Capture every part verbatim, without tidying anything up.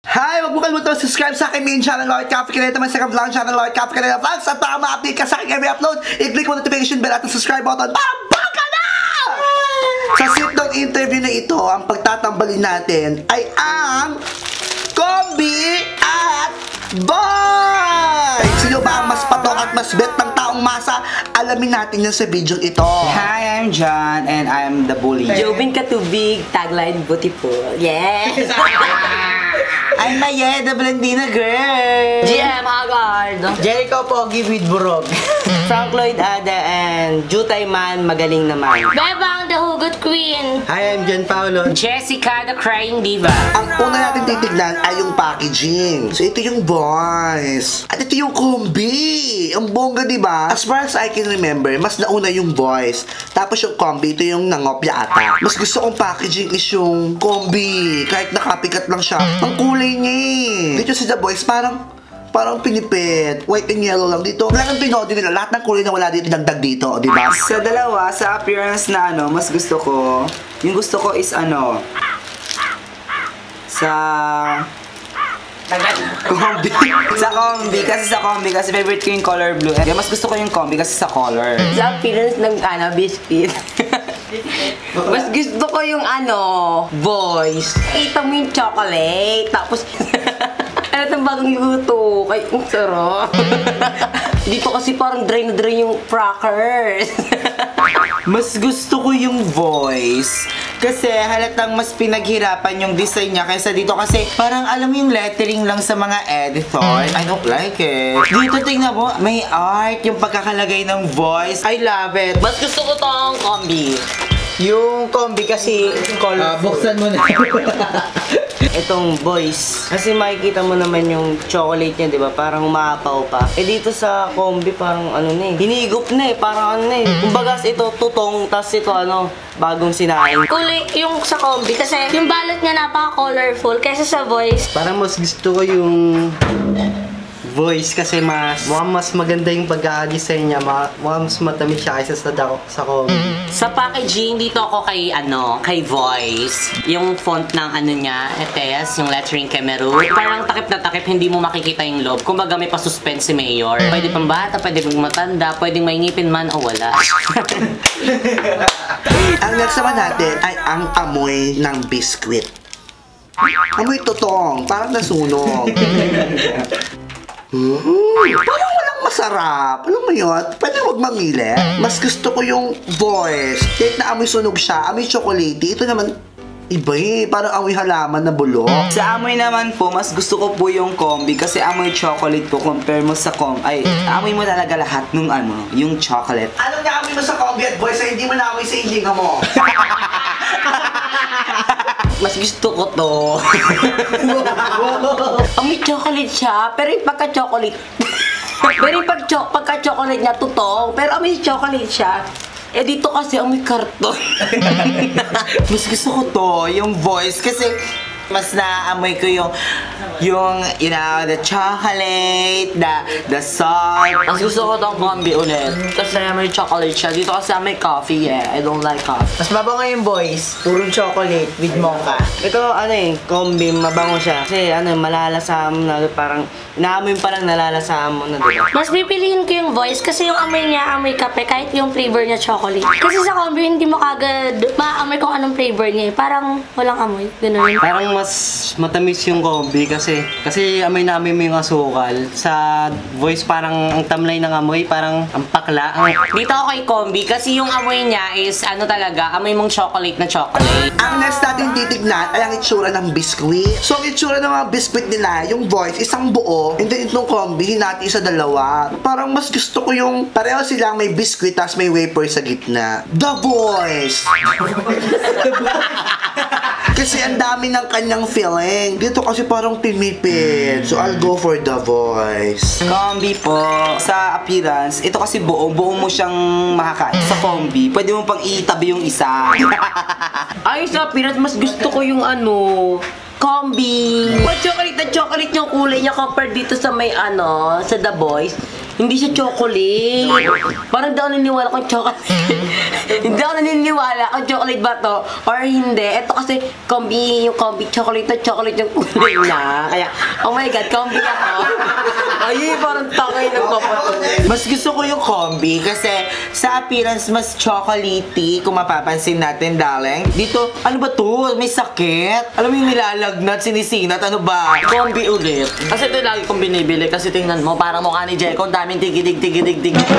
Hi! Huwag mo kalimutan subscribe sa aking main channel, Lloyd Cafe Caneta, my second vlog channel, Lloyd Cafe Caneta Vlogs. At para ma-update ka sa aking every upload, i-click mo notification bell at ang subscribe button para baka na! Sa sit-down interview na ito, ang pagtatambalin natin ay ang Combi at Boy! Sino ba ang mas patok at mas bet ng taong masa? Alamin natin yan sa video ito. Hi, I'm John and I'm the bully. Jobin Katubig, tagline beautiful. Yes! I'm Maya, the Blandina girl. G M Haggard. Jericho Pogi with Burog. Frank Lloyd Ada and Jutay Man, magaling naman. Bebang, the Hugot Queen. Hi, I'm John Paulo. Jessica, the Crying Diva. Ang una natin titignan ay yung packaging. So, ito yung voice. At ito yung combi. Ang bongga, di ba? As far as I can remember, mas nauna yung voice. Tapos yung combi, ito yung nangopya ata. Mas gusto kong packaging is yung combi. Kahit nakapikat lang siya. Ang kulay niya eh. Dito sa The Voice, parang parang pinipit. White and yellow lang dito. Wala nang pinodi nila. Lahat ng kulay na wala dito, dagdag dito. Di ba? Sa dalawa, sa appearance na ano, mas gusto ko, yung gusto ko is ano, sa combi. Sa combi, kasi sa combi, kasi favorite ko yung color blue. And mas gusto ko yung combi kasi sa color. Sa appearance ng ano, biscuit. Mas gusto ko yung ano, voice. Ito mo yung chocolate. Tapos, ano itong bagong luto? Ay, ang sarap. Dito kasi parang dry na dry yung crackers. Mas gusto ko yung voice. Kasi halatang mas pinaghirapan yung design niya kaysa dito kasi parang alam mo yung lettering lang sa mga editor. I don't like it. Dito tingnan mo, may art yung pagkakalagay ng voice. I love it. Mas gusto ko tong combi. Yung combi kasi color. Uh, buksan mo na. Itong voice. Kasi makikita mo naman yung chocolate niya, di ba? Parang umaapaw pa. Eh dito sa combi parang ano na eh. Hinigop na eh. Parang ano na eh. Kumbaga ito tutong, tas ito ano, bagong sinain. Kulay yung sa combi kasi yung balot niya napaka-colorful kaysa sa voice. Parang mas gusto ko yung voice kasi mas mukhang mas maganda yung pagka-design niya, mukhang mas matamis siya kaysa sa dako sa combi. Sa packaging, dito ako kay ano, kay voice. Yung font ng ano niya, etes, yung lettering Kemeru. Parang takip na takip, hindi mo makikita yung loob. Kumbaga may pa-suspense si Mayor. Pwede pang bata, pwede pang matanda, pwedeng may ngipin man o wala. Ang next naman natin ay ang amoy ng biskwit. Amoy totong, parang nasunog. Mm-hmm. Parang walang masarap. Alam mo yun? Pwede huwag mamili. Mas gusto ko yung voice. Kahit na amoy sunog siya, amoy chocolate. Ito naman, iba eh. Parang amoy halaman na bulok. Sa amoy naman po, mas gusto ko po yung combi kasi amoy chocolate po compare mo sa com. Ay, amoy mo talaga lahat nung ano, yung chocolate. Anong naamoy mo sa combi at voice na hindi mo naamoy sa hilinga mo? Mas gusto ko to. May chocolate siya, pero yung pagka-chocolate. Pero yung pagka- pagka-chocolate niya, tutong. Pero may chocolate siya. Eh dito kasi may karton. Mas gusto ko to, yung voice kasi mas naamoy ko yung yung you know the chocolate, the the salt. Mas gusto ko tong combi ulit. Kasi may chocolate siya. Dito kasi may coffee eh. I don't like coffee. Mas mabango yung voice, purong chocolate with mocha. Ito ano eh, combi, mabango siya. Kasi ano, malalasam na parang naamoy pa lang nalalasam mo na diba? Mas pipiliin ko yung voice kasi yung amoy niya amoy kape kahit yung flavor niya chocolate. Kasi sa combi hindi mo kagad maamoy kung anong flavor niya eh. Parang walang amoy. Ganun. Parang mas matamis yung combi kasi kasi amoy na amoy mo yung asukal. Sa voice parang ang tamlay ng amoy, parang ang pakla. Ang... Dito ako kay combi kasi yung amoy niya is ano talaga, amoy mong chocolate na chocolate. Ang next natin titignan ay ang itsura ng biskwit. So, ang itsura ng mga biskwit nila, yung voice, isang buo, and then itong combi, hinati sa dalawa. Parang mas gusto ko yung pareho silang may biskwit tapos may wafer sa gitna. The Voice! Kasi ang dami ng kanyang feeling. Dito kasi parang pinipid. So, I'll go for The Voice. Combi po, sa appearance, ito kasi buo, buo mo siyang makakain. Sa combi, pwede mo pang itabi yung isa. Ay, sa pirat, mas gusto ko yung ano, combi. What chocolate na chocolate yung kulay niya compared dito sa may ano, sa The Boys. Hindi siya chocolate. Parang di ako naniniwala kung chocolate. Hindi ako naniniwala kung chocolate ba to or hindi. Ito kasi combi, yung combi chocolate na chocolate yung kulay niya. Kaya, oh my god, combi ako. Ay, parang takay ng kapatid. Mas gusto ko yung combi kasi sa appearance mas chocolatey kung mapapansin natin, darling. Dito, ano ba to? May sakit? Alam mo yung nilalagnat, sinisinat, ano ba? Combi ulit. Kasi ito lagi kong binibili kasi tingnan mo, parang mukha ni Jericho, ang daming tigidig, tigidig, tigidig.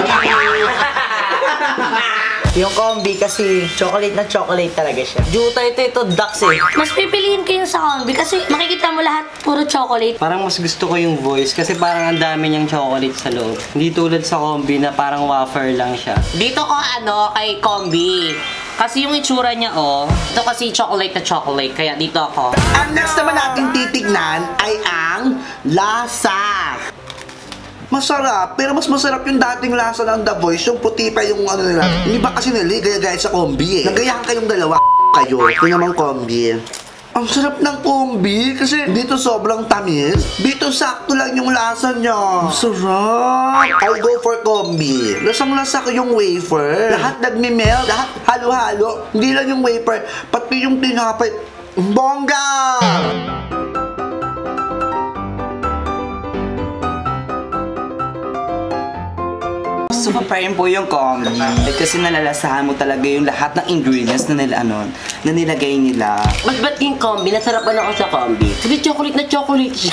Yung combi kasi chocolate na chocolate talaga siya. Juta ito, ito, Dax eh. Mas pipiliin ko yung sa combi kasi makikita mo lahat puro chocolate. Parang mas gusto ko yung voice kasi parang ang dami niyang chocolate sa loob. Hindi tulad sa combi na parang wafer lang siya. Dito ko ano, kay combi. Kasi yung itsura niya, oh, ito kasi chocolate na chocolate, kaya dito ako. Ang next naman natin titignan ay ang lasa. Masarap, pero mas masarap yung dating lasa ng The Voice, yung puti pa yung ano nila. Hindi ba kasi nila, gaya-gaya sa combi eh. Nagayahan kayong dalawa, kayo. Ito naman combi. Ang sarap ng combi kasi dito sobrang tamis. Dito sakto lang yung lasa niya. Sarap. I'll go for combi. Lasang-lasa ko yung wafer. Lahat nagmi-melt, lahat halo-halo. Hindi lang yung wafer, pati yung tinapay. Bongga! Super po yung combi. Kasi nalalasahan mo talaga yung lahat ng ingredients na nila, ano, na nilagay nila. Mas ba't yung combi? Nasarapan ako sa combi. Kasi chocolate na chocolate siya.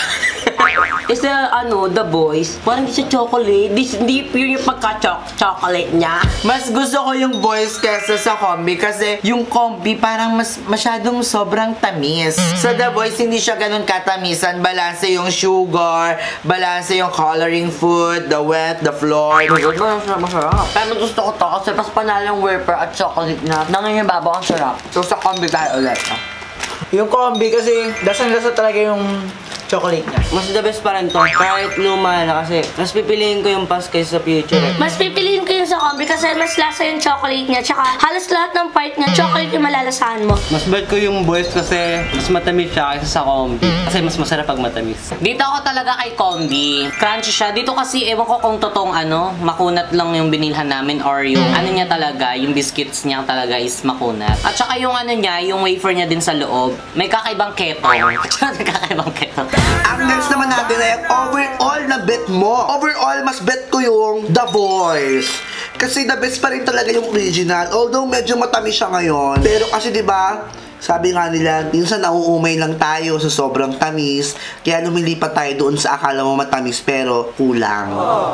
Eh sa ano, The Voice, parang hindi siya chocolate. Di, hindi pure yung pagka-chocolate niya. Mas gusto ko yung voice kesa sa combi kasi yung combi parang mas masyadong sobrang tamis. Sa The Voice, hindi siya ganun katamisan. Balanse yung sugar, balanse yung coloring food, the wet, the floor. Masarap, masarap. Pero gusto ko to kasi mas panalo yung wafer at chocolate na nangingibabaw ang sarap. So sa combi tayo ulit. Yung combi kasi lasang-lasa talaga yung chocolate niya. Mas the best pa rin to. Kahit luma na kasi mas pipiliin ko yung past kaysa sa future. Mas pipiliin ko yung sa combi kasi mas lasa yung chocolate niya. Tsaka halos lahat ng part niya, chocolate yung malalasahan mo. Mas bad ko yung voice kasi mas matamis siya kaysa sa combi. Kasi mas masarap pag matamis. Dito ako talaga kay combi. Crunchy siya. Dito kasi, ewan ko kung totoong ano, makunat lang yung binilhan namin or yung ano niya talaga, yung biscuits niya talaga is makunat. At saka yung ano niya, yung wafer niya din sa loob, may kakaibang keto. May kakaibang keto. Ang next naman natin ay overall na bet mo. Overall, mas bet ko yung The Voice. Kasi the best pa rin talaga yung original. Although medyo matamis siya ngayon. Pero kasi diba, sabi nga nila, minsan nauumay lang tayo sa sobrang tamis. Kaya lumilipat tayo doon sa akala mo matamis pero kulang.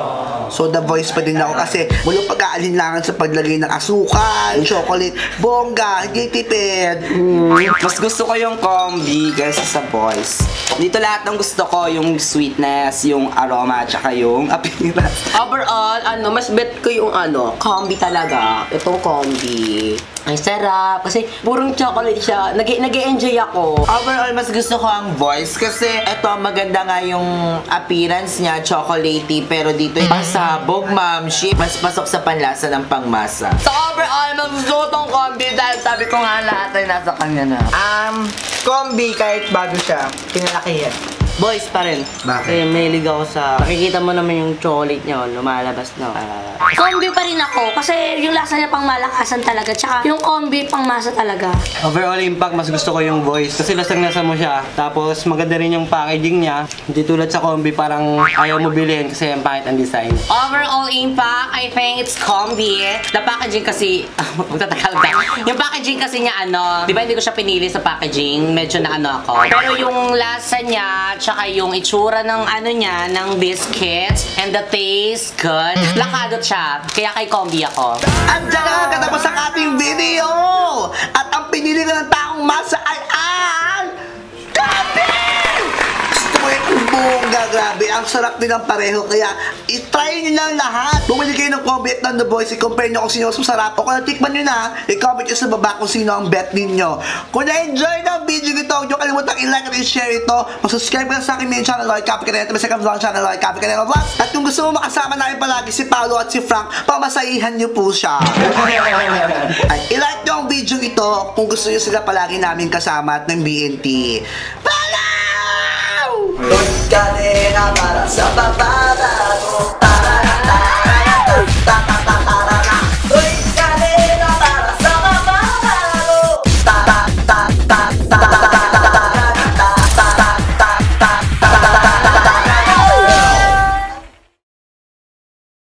So The Voice pa din ako kasi walang pag-aalinlangan sa paglagay ng asukal, chocolate, bongga, hindi tipid. Mm. Mas gusto ko yung combi kaysa sa voice. Dito lahat ng gusto ko, yung sweetness, yung aroma, tsaka yung appearance. Overall, ano, mas bet ko yung ano, combi talaga. Itong combi. Ay, sarap. Kasi purong chocolate siya. Nag-enjoy ako. Overall, mas gusto ko ang voice kasi eto, maganda nga yung appearance niya, chocolatey, pero dito yung pasabog, mamshi, mas pasok sa panlasa ng pangmasa. So overall, mas gusto ko tong combi dahil sabi ko nga lahat ay nasa kanya na. Um, combi kahit bago siya, pinalakihan. Boys pa rin. Bakit? Kasi mahilig ako sa... Nakikita mo naman yung chocolate niya, oh, lumalabas na. Uh, Combi pa rin ako kasi yung lasa niya pang malakasan talaga. Tsaka yung combi pang masa talaga. Overall impact, mas gusto ko yung voice kasi lasang-lasa mo siya. Tapos maganda rin yung packaging niya. Hindi tulad sa combi, parang ayaw mo bilhin kasi ang pangit ang design. Overall impact, I think it's combi. The packaging kasi... magtatagal ka. Yung packaging kasi niya ano, di ba hindi ko siya pinili sa packaging? Medyo na ano ako. Pero yung lasa niya, tsaka yung itsura ng ano niya, ng biscuits, and the taste good. Lakadot siya. Kaya kay combi ako. Andiyan na katapos ang ating video! At ang pinili na ng taong masa ay ang... Gabi! Gusto mo yung bongga, grabe. Ang sarap din ang pareho. Kaya, itry nyo lang lahat. Bumili kayo ng combi at ng The Voice. I-compare nyo kung sino mas masarap. O kung natikman nyo na, i-comment nyo sa baba kung sino ang bet ninyo. Kung na-enjoy na ang video nito, huwag nyo kalimutang i-like at i-share ito. Mag-subscribe ka na sa akin main channel, Lloyd Cafe Canela. At second vlog channel, Lloyd Cafe Canela Vlogs. At kung gusto mo makasama namin palagi si Paolo at si Frank, pamasahihan nyo po siya. At i-like nyo ang video ito kung gusto nyo sila palagi namin kasama at ng B N T. Bye!